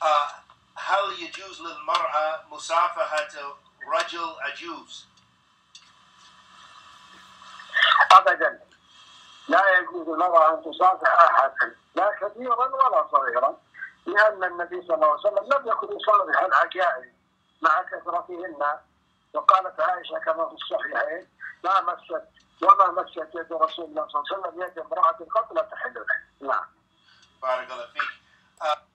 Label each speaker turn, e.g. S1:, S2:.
S1: هل يجوز للمرأة مصافحة رجل عجوز؟
S2: أبدا، لا يجوز للمرأة أن تصافح أحدا لا كبيرا ولا صغيرا، لأن النبي صلى الله عليه وسلم لم يكن يصافح العجائز مع كثرتهن، وقالت عائشة كما في الصحيحين وما مست يد رسول الله صلى الله عليه وسلم يد امرأة قط لا تحل له. نعم.
S1: بارك الله فيك.